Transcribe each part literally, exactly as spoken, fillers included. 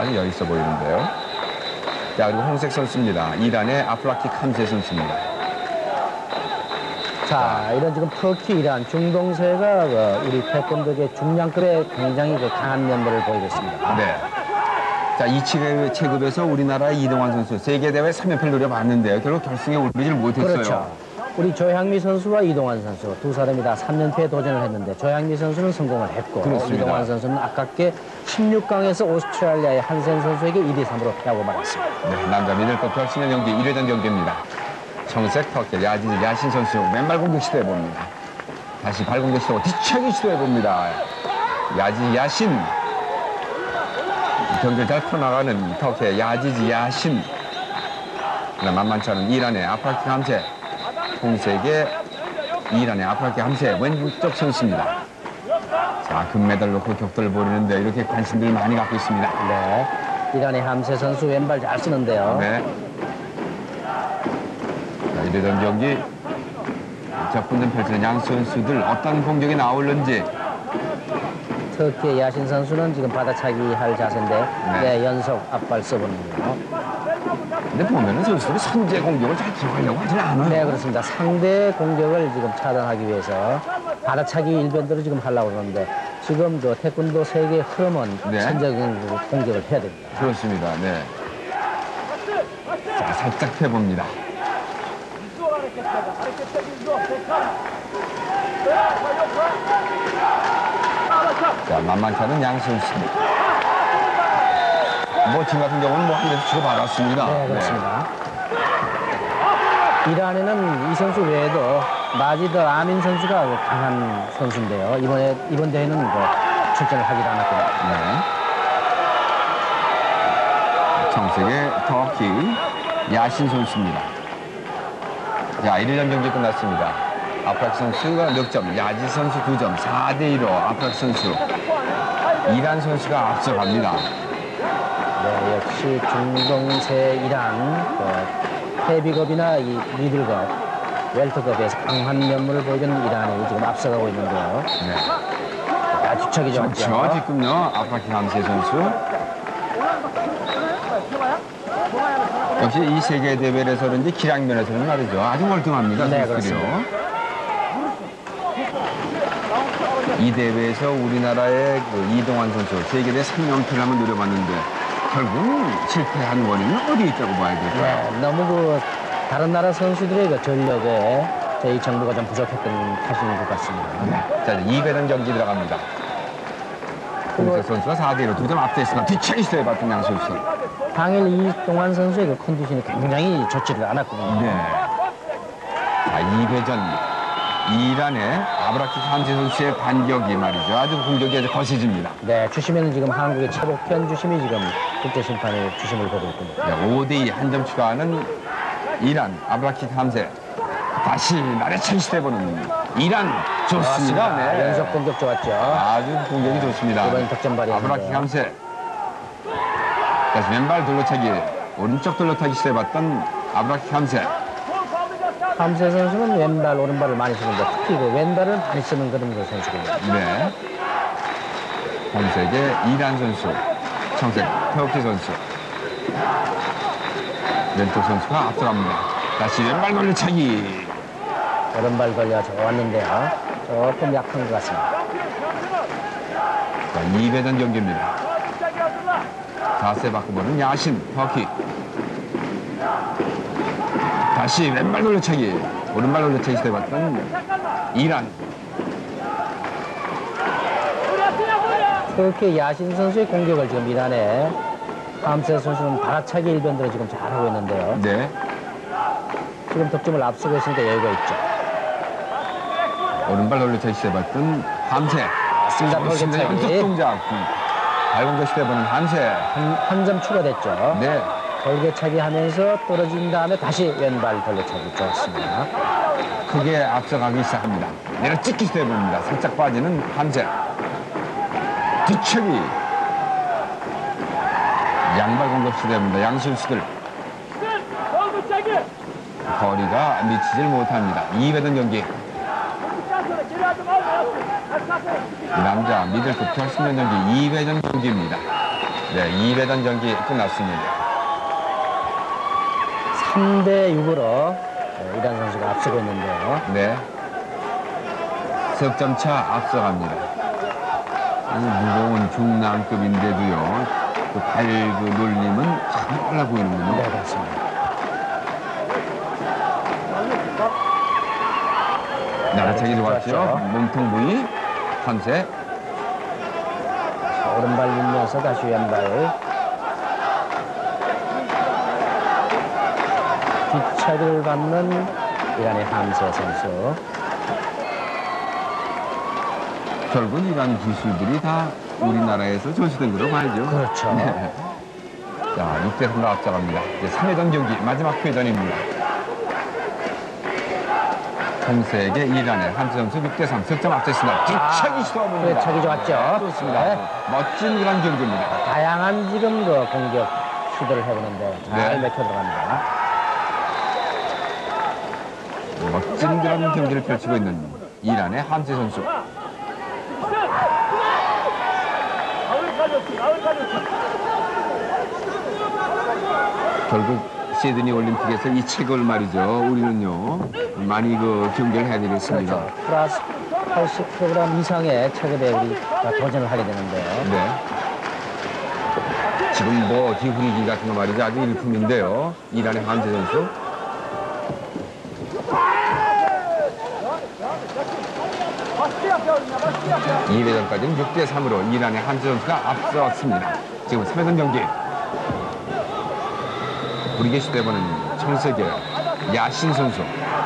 아주 여있어 보이는데요. 자, 그리고 홍색 선수입니다. 이란의 아프라키 캄세 선수입니다. 자, 이런 지금 터키, 이란, 중동세가 그 우리 태권도계 중량급에 굉장히 그 강한 면모를 보이고 있습니다. 네. 자, 이 체급에서 우리나라의 이동환 선수 세계대회 삼 연패를 노려봤는데요. 결국 결승에 오르질 못했어요. 그렇죠. 우리 조향미 선수와 이동환 선수 두 사람이 다 삼 연패에 도전을 했는데 조향미 선수는 성공을 했고 그렇습니다. 이동환 선수는 아깝게 십육 강에서 오스트레일리아의 한센 선수에게 일 대 삼으로 패하고 말았습니다. 네, 남자 미들급 결승전 경기 일 회전 경기입니다. 청색 터키 야지 야신 선수 왼발 공격 시도해봅니다. 다시 발 공격 시도하고 뒤차기 시도해봅니다. 야지 야신. 경기를 잘 풀어나가는 터키의 야지지 야신. 만만치 않은 이란의 아프라키 캄세. 홍색의 이란의 아프라키 캄세 왼쪽 선수입니다. 자, 금메달 놓고 격돌을 벌이는데 이렇게 관심들을 많이 갖고 있습니다. 네, 이란의 함세 선수 왼발 잘 쓰는데요. 네. 자, 이래던 경기 적군들 펼치는 양 선수들 어떤 공격이 나올는지. 터키의 야신 선수는 지금 받아차기 할 자세인데 네. 네, 연속 앞발 써보는군요. 근데 보면은 선수들이 선제 공격을 잘 들어가려고 하진 않아요. 네, 그렇습니다. 상대 공격을 지금 차단하기 위해서 받아차기 일변도로 지금 하려고 그러는데 지금 저 태권도 세계의 흐름은 네. 선제적인 공격을 해야 됩니다. 그렇습니다. 네. 자, 살짝 펴봅니다. 자, 만만치 않은 양 선수입니다. 뭐 지금 같은 경우는 뭐 한 대씩 주고 받았습니다. 네, 그렇습니다. 네. 이란에는 이 선수 외에도 마지드 아민 선수가 강한 선수인데요. 이번에 이번 대회는 뭐 출전을 하지도 않았고요. 네. 청색의 터키 야신 선수입니다. 자, 일 회전 경기 끝났습니다. 아프라키 선수가 넉 점, 야지 선수 두 점, 사 대 이로 아프라키 선수. 이란 선수가 앞서갑니다. 네, 역시 중동세 이란 그 헤비급이나 이 미들급, 웰터급에서 강한 면모를 보이는 이란이 지금 앞서가고 있는데요. 네. 야, 뒤척이 좋았죠. 저 지금요, 아프라키 캄세 선수. 역시 이 세계 대회에서 그런지 기량면에서는 말이죠. 아주 월등합니다. 네, 선수들이요. 그렇습니다. 이 대회에서 우리나라의 그 이동환 선수 세계대 삼 연패를 한번 노려봤는데 결국 실패한 원인은 어디에 있다고 봐야 될까요? 네, 너무 그 다른 나라 선수들의 그 전력에 저희 정부가 좀 부족했던 탓인 것 같습니다. 네. 자, 이 회전 경기 들어갑니다. 홍세 선수가 사 대 이로 두 점 앞서 있으나 뒤차기 시도해봤던 양 선수. 당일 이동환 선수의 그 컨디션이 굉장히 좋지를 않았거든요. 네. 자, 이 회전 이란의 아브라키 캄세 선수의 반격이 말이죠. 아주 공격이 아주 거세집니다. 네, 주심에는 지금 한국의 최복현 주심이 지금 국제심판의 주심을 보고 있군요. 네, 오 대 이 한 점 추가하는 이란 아브라키 캄세. 다시 나래찬 시대보는 이란 좋습니다. 네. 연속 공격 좋았죠. 아주 공격이 좋습니다. 이번 득점 발휘했는데요. 아브라키 캄세. 다시 왼발 돌려차기, 오른쪽 돌려차기 시도해봤던 아브라키 캄세. 함세 선수는 왼발, 오른발을 많이 쓰는데 특히 그 왼발을 많이 쓰는 그런 그 선수군요. 네. 홍색의 이란 선수, 청색 태오키 선수. 왼쪽 선수가 앞서갑니다. 다시 왼발 돌려차기. 오른발 돌려 좋았는데요. 조금 약한 것 같습니다. 자, 이 회전 경기입니다. 자세 바꿔보는 야신 터키. 다시 왼발 돌려차기, 오른발 돌려차기 시도해봤던 이란. 그렇게 야신 선수의 공격을 지금 이란의 함세 선수는 바라차기 일변으로 지금 잘하고 있는데요. 네. 지금 득점을 앞서고 있으니까 여유가 있죠. 오른발 돌려차기 시도해봤던 함세. 맞습니다. 좋습니다. 연속 돌려차기. 동작. 발공격 시도해보는 함세. 한 점 추가됐죠. 네. 돌개차기 하면서 떨어진 다음에 다시 왼발 돌려차기 좋았습니다. 크게 앞서가기 시작합니다. 내가 찍기 시도해봅니다. 살짝 빠지는 함세. 뒤차기. 양발 공격 시도해봅니다. 양 선수들. 거리가 미치질 못합니다. 이 회전 경기. 이 남자 미들급 결승전 경기 이 회전 경기입니다. 네, 이 회전 경기 끝났습니다. 삼 대 육으로 이란 선수가 앞서고 있는데요. 네. 석점 차 앞서갑니다. 이 무거운 중량급인데도요, 그 발 그 놀림은 참 빨라 보이는군요. 네, 그렇습니다. 나라차기 좋았죠. 좋았죠. 몸통 부위, 컨셉. 오른발 밀면서 다시 왼발. 뒷차기를 받는 이란의 함세 선수. 결국 이런 기술들이 다 우리나라에서 전시된 거로 봐야죠. 그렇죠. 네. 자, 육 대 삼으로 앞서갑니다. 이제 삼 회전 경기 마지막 회전입니다. 홍색의 이란의 함세 선수 육 대 삼 석점 앞섰습니다. 뒤차기 시도합니다. 그래, 차기 좋았죠. 좋습니다. 네. 멋진 그런 경기입니다. 다양한 지금 그 공격 시도를 해보는데 잘 네. 맥혀 들어갑니다. 멋진 그런 경기를 펼치고 있는 이란의 함세 선수. 결국 시드니 올림픽에서 이 책을 말이죠. 우리는요 많이 그 경기를 해야 되겠습니다. 그렇죠. 플러스 팔십 킬로그램 이상의 체급에 우리가 도전을 하게 되는데요. 네. 지금 뭐 뒤후리기 같은 거 말이죠. 아주 일품인데요. 이란의 함세 선수. 이 회전까지는 육 대 삼으로 이란의 함세 선수가 앞서왔습니다. 지금 삼 회전 경기. 우리게 시대보는 청세계 야신 선수.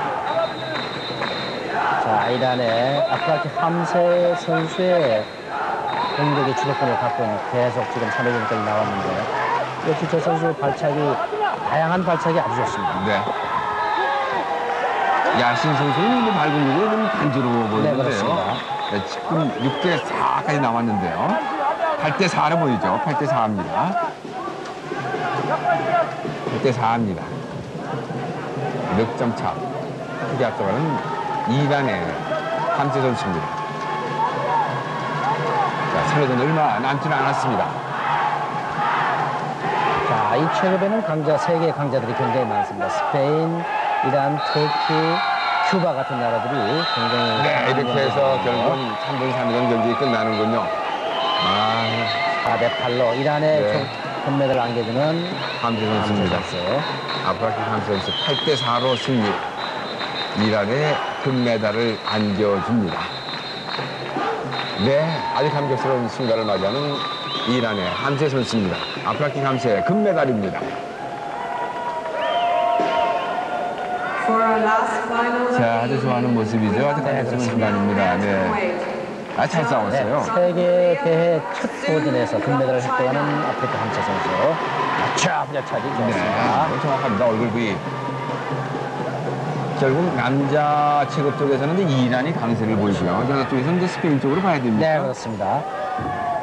자, 이란의 아프라키 함세 선수의 공격의 주도권을 갖고 있는 계속 지금 삼 회전까지 나왔는데 역시 저 선수 발차기, 다양한 발차기 아주 좋습니다. 네. 야신 선수는 뭐 발근육이 좀 단조로워 네, 보이는데요. 그렇습니다. 네, 지금 육 대 사까지 나왔는데요. 팔 대 사로 보이죠. 팔 대 사입니다. 팔 대 사입니다. 몇 점 차. 크게 앞서가는 이란의 함세 선수입니다. 자, 삼 회전 얼마 남지는 않았습니다. 자, 이 체급에는 강자, 세계 강자들이 굉장히 많습니다. 스페인, 이란, 터키, 큐바 같은 나라들이 굉장히. 네, 이렇게 해서 결국은 삼 분 삼 회전 경기 끝나는군요. 아, 사 대 팔로 이란의 네. 총 금메달을 안겨주는 함세 선수입니다. 선수. 아프라키 함세 선수 팔 대 사로 승리. 이란의 금메달을 안겨줍니다. 네, 아주 감격스러운 순간을 맞이하는 이란의 함세 선수입니다. 아프라키 함세 금메달입니다. 자, 아주 좋아하는 모습이죠. 아주 감격스러운 순간입니다. 네. 아, 잘 싸웠어요. 네, 세계 대회 첫 도전에서 금메달을 획득하는 아프리카 함세 선수. 아차, 부자차기 좋았습니다. 네, 정확합니다. 얼굴 부위. 결국 남자 체급 쪽에서는 이제 이란이 강세를 보이고요. 여자 쪽에서는 이제 스페인 쪽으로 봐야 됩니다. 네, 그렇습니다.